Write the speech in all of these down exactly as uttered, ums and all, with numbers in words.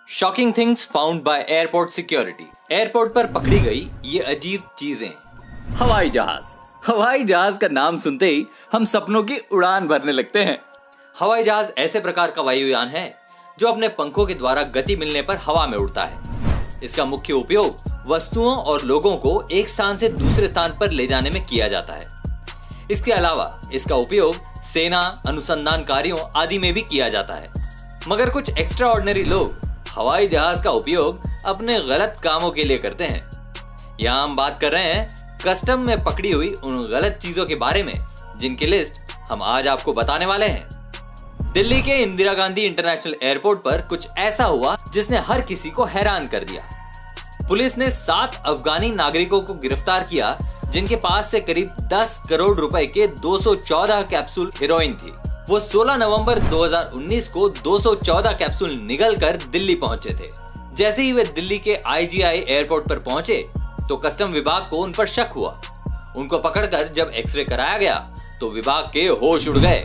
Shocking things found by airport security. Airport पर पकड़ी गई ये अजीब चीजें। हवाई जहाज। हवाई जहाज का नाम सुनते ही हम सपनों की उड़ान भरने लगते हैं। हवाई जहाज ऐसे प्रकार का वायुयान है जो अपने पंखों के द्वारा गति मिलने पर हवा में उड़ता है। इसका मुख्य उपयोग वस्तुओं और लोगों को एक स्थान से दूसरे स्थान पर ले जाने में किया जाता है। इसके अलावा इसका उपयोग सेना, अनुसंधान कार्यों आदि में भी किया जाता है। मगर कुछ एक्स्ट्रा ऑर्डिनरी लोग हवाई जहाज का उपयोग अपने गलत कामों के लिए करते हैं। यहाँ हम बात कर रहे हैं कस्टम में पकड़ी हुई उन गलत चीजों के बारे में जिनकी लिस्ट हम आज आपको बताने वाले हैं। दिल्ली के इंदिरा गांधी इंटरनेशनल एयरपोर्ट पर कुछ ऐसा हुआ जिसने हर किसी को हैरान कर दिया। पुलिस ने सात अफगानी नागरिकों को गिरफ्तार किया जिनके पास से करीब दस करोड़ रुपए के दो सौ चौदह कैप्सूल हेरोइन थी। वो सोलह नवंबर दो हज़ार उन्नीस को दो सौ चौदह कैप्सूल निगल कर दिल्ली पहुंचे थे। जैसे ही वे दिल्ली के आई जी आई एयरपोर्ट पर पहुंचे तो कस्टम विभाग को उन पर शक हुआ। उनको पकड़कर जब एक्सरे कराया गया तो विभाग के होश उड़ गए।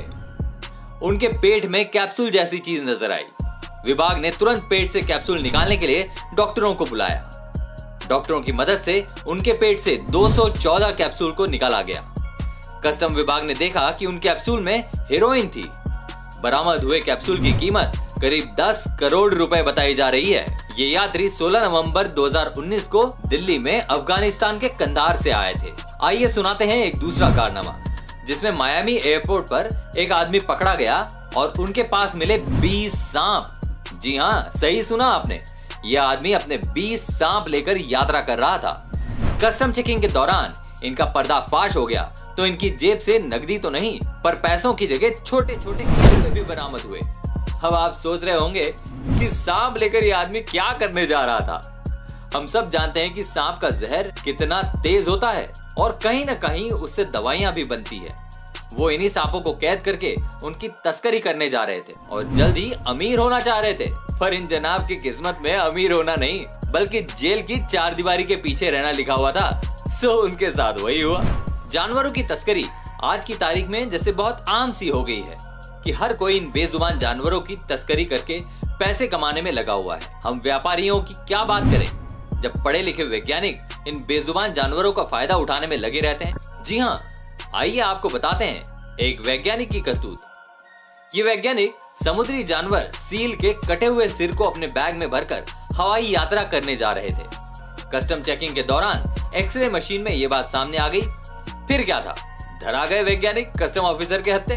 उनके पेट में कैप्सूल जैसी चीज नजर आई। विभाग ने तुरंत पेट से कैप्सूल निकालने के लिए डॉक्टरों को बुलाया। डॉक्टरों की मदद से उनके पेट से दो सौ चौदह कैप्सूल को निकाला गया। कस्टम विभाग ने देखा कि उन कैप्सूल में हेरोइन थी। बरामद हुए कैप्सूल की कीमत करीब दस करोड़ रुपए बताई जा रही है। ये यात्री सोलह नवंबर दो हज़ार उन्नीस को दिल्ली में अफगानिस्तान के कंधार से आए थे। आइए सुनाते हैं एक दूसरा कारनामा जिसमें मायामी एयरपोर्ट पर एक आदमी पकड़ा गया और उनके पास मिले बीस सांप। जी हाँ, सही सुना आपने। यह आदमी अपने बीस सांप लेकर यात्रा कर रहा था। कस्टम चेकिंग के दौरान इनका पर्दाफाश हो गया तो इनकी जेब से नकदी तो नहीं पर पैसों की जगह छोटे छोटे कपड़े भी बरामद हुए। अब आप सोच रहे होंगे कि सांप लेकर यह आदमी क्या करने जा रहा था। हम सब जानते हैं कि सांप का जहर कितना तेज होता है और कहीं ना कहीं उससे दवाइयां भी बनती है। वो इन्हीं सांपों को कैद करके उनकी तस्करी करने जा रहे थे और जल्द ही अमीर होना चाह रहे थे। पर इन जनाब की किस्मत में अमीर होना नहीं बल्कि जेल की चार दीवारी के पीछे रहना लिखा हुआ था। सो उनके साथ वही हुआ। जानवरों की तस्करी आज की तारीख में जैसे बहुत आम सी हो गई है कि हर कोई इन बेजुबान जानवरों की तस्करी करके पैसे कमाने में लगा हुआ है। हम व्यापारियों की क्या बात करें जब पढ़े लिखे वैज्ञानिक इन बेजुबान जानवरों का फायदा उठाने में लगे रहते हैं। जी हाँ, आइए आपको बताते हैं एक वैज्ञानिक की करतूत। ये वैज्ञानिक समुद्री जानवर सील के कटे हुए सिर को अपने बैग में भरकर हवाई यात्रा करने जा रहे थे। कस्टम चेकिंग के दौरान एक्सरे मशीन में ये बात सामने आ गई। फिर क्या था, धरा गए वैज्ञानिक कस्टम ऑफिसर के हत्थे।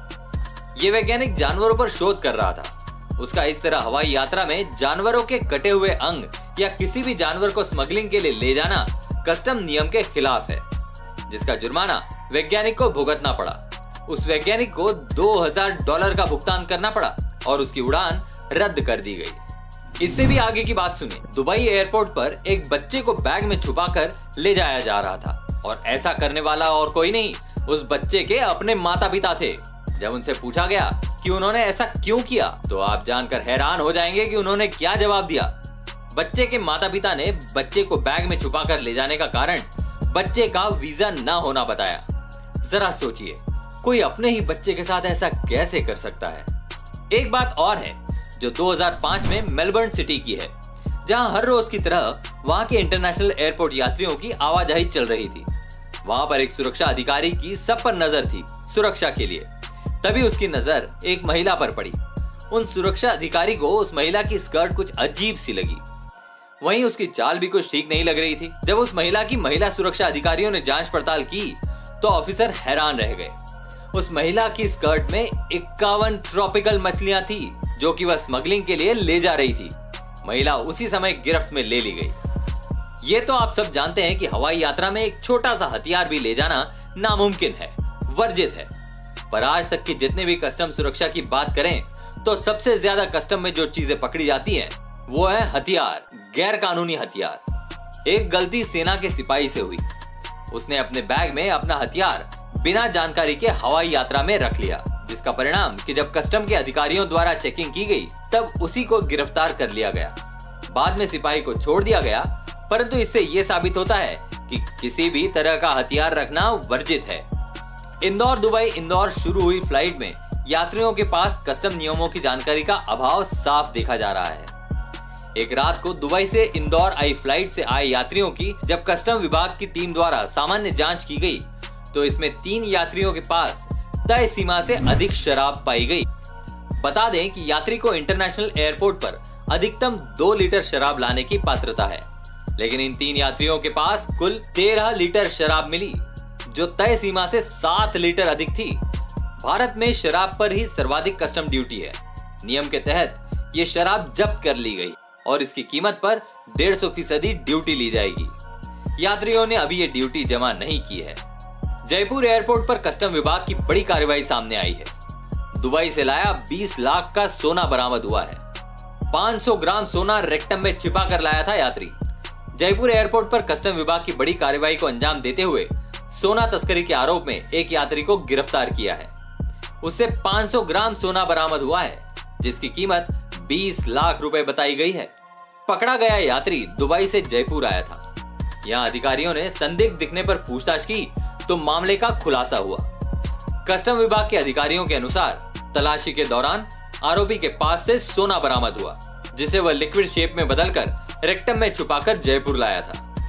ये वैज्ञानिक जानवरों पर शोध कर रहा था। उसका इस तरह हवाई यात्रा में जानवरों के कटे हुए अंग या किसी भी जानवर को स्मगलिंग के लिए ले जाना कस्टम नियम के खिलाफ है, जिसका जुर्माना वैज्ञानिक को भुगतना पड़ा। उस वैज्ञानिक को दो हज़ार डॉलर का भुगतान करना पड़ा और उसकी उड़ान रद्द कर दी गई। इससे भी आगे की बात सुनिए। दुबई एयरपोर्ट पर एक बच्चे को बैग में छुपाकर ले जाया जा रहा था और ऐसा करने वाला और कोई नहीं, उस बच्चे के अपने माता पिता थे। जब उनसे पूछा गया कि उन्होंने ऐसा क्यों किया तो आप जानकर हैरान हो जाएंगे कि उन्होंने क्या जवाब दिया। बच्चे के माता पिता ने बच्चे को बैग में छुपाकर ले जाने का कारण बच्चे का वीजा न होना बताया। जरा सोचिए, कोई अपने ही बच्चे के साथ ऐसा कैसे कर सकता है। एक बात और है जो दो हज़ार पाँच में मेलबर्न सिटी की है, जहां हर रोज की तरह वहां के इंटरनेशनल एयरपोर्ट यात्रियों की आवाजाही चल रही थी। वहां पर एक सुरक्षा अधिकारी की सब पर नजर थी सुरक्षा के लिए। तभी उसकी नजर एक महिला पर पड़ी। उन सुरक्षा अधिकारी को उस महिला की स्कर्ट कुछ अजीब सी लगी। वहीं उसकी चाल भी कुछ ठीक नहीं लग रही थी। जब उस महिला की महिला सुरक्षा अधिकारियों ने जांच पड़ताल की तो ऑफिसर हैरान रह गए। उस महिला की स्कर्ट में इक्यावन ट्रॉपिकल मछलियां थी जो कि वह स्मगलिंग के लिए ले जा रही थी। महिला उसी समय गिरफ्त में ले ली गई। ये तो आप सब जानते हैं कि हवाई यात्रा में एक छोटा सा हथियार भी ले जाना नामुमकिन है, वर्जित है। पर आज तक की जितने भी कस्टम सुरक्षा की बात करें तो सबसे ज्यादा कस्टम में जो चीजें पकड़ी जाती हैं वो है हथियार, गैर कानूनी हथियार। एक गलती सेना के सिपाही से हुई। उसने अपने बैग में अपना हथियार बिना जानकारी के हवाई यात्रा में रख लिया, जिसका परिणाम कि जब कस्टम के अधिकारियों द्वारा चेकिंग की गई तब उसी को गिरफ्तार कर लिया गया। बाद में सिपाही को छोड़ दिया गया, परंतु इससे यह साबित होता है कि किसी भी तरह का हथियार रखना वर्जित है। इंदौर दुबई इंदौर शुरू हुई फ्लाइट में यात्रियों के पास कस्टम नियमों की जानकारी का अभाव साफ देखा जा रहा है। एक रात को दुबई से इंदौर आई फ्लाइट से आए यात्रियों की जब कस्टम विभाग की टीम द्वारा सामान्य जांच की गई तो इसमें तीन यात्रियों के पास तय सीमा से अधिक शराब पाई गई। बता दें कि यात्री को इंटरनेशनल एयरपोर्ट पर अधिकतम दो लीटर शराब लाने की पात्रता है, लेकिन इन तीन यात्रियों के पास कुल तेरह लीटर शराब मिली, जो तय सीमा से सात लीटर अधिक थी। भारत में शराब पर ही सर्वाधिक कस्टम ड्यूटी है। नियम के तहत ये शराब जब्त कर ली गई और इसकी कीमत पर डेढ़ सौ फीसदी ड्यूटी ली जाएगी। यात्रियों ने अभी ये ड्यूटी जमा नहीं की है। जयपुर एयरपोर्ट पर कस्टम विभाग की बड़ी कार्रवाई सामने आई है। दुबई से लाया बीस लाख का सोना बरामद हुआ है। पाँच सौ ग्राम सोना रेक्टम में छिपा कर लाया था यात्री। जयपुर एयरपोर्ट पर कस्टम विभाग की बड़ी कार्रवाई को अंजाम देते हुए सोना तस्करी के आरोप में एक यात्री को गिरफ्तार किया है। उससे पाँच सौ ग्राम सोना बरामद हुआ है, जिसकी कीमत बीस लाख रुपए बताई गई है। पकड़ा गया यात्री दुबई से जयपुर आया था। यहाँ अधिकारियों ने संदिग्ध दिखने पर पूछताछ की तो मामले का खुलासा हुआ। कस्टम विभाग के अधिकारियों के अनुसार तलाशी के दौरान आरोपी के पास से सोना बरामद हुआ, जिसे वह लिक्विड शेप में बदलकर रेक्टम में छुपाकर जयपुर लाया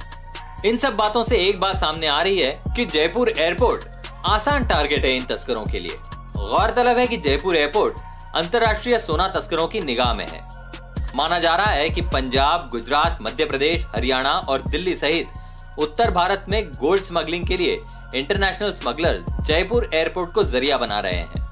था। इन सब बातों से एक बात सामने आ रही है कि जयपुर एयरपोर्ट आसान टारगेट है इन तस्करों के लिए। गौरतलब है कि जयपुर एयरपोर्ट अंतर्राष्ट्रीय सोना तस्करों की निगाह में है। माना जा रहा है कि पंजाब, गुजरात, मध्य प्रदेश, हरियाणा और दिल्ली सहित उत्तर भारत में गोल्ड स्मगलिंग के लिए इंटरनेशनल स्मगलर्स जयपुर एयरपोर्ट को जरिया बना रहे हैं।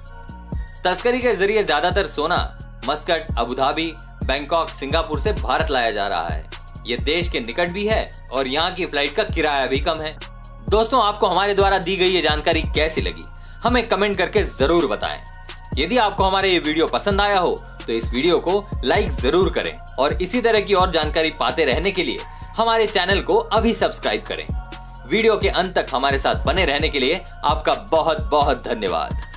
तस्करी के जरिए ज्यादातर सोना Muscat, Abu Dhabi, Bangkok, Singapore से भारत लाया जा रहा है। ये देश के निकट भी है और यहाँ की फ्लाइट का किराया भी कम है। दोस्तों, आपको हमारे द्वारा दी गई ये जानकारी कैसी लगी, हमें कमेंट करके जरूर बताएं। यदि आपको हमारे ये वीडियो पसंद आया हो तो इस वीडियो को लाइक जरूर करें और इसी तरह की और जानकारी पाते रहने के लिए हमारे चैनल को अभी सब्सक्राइब करें। वीडियो के अंत तक हमारे साथ बने रहने के लिए आपका बहुत बहुत धन्यवाद।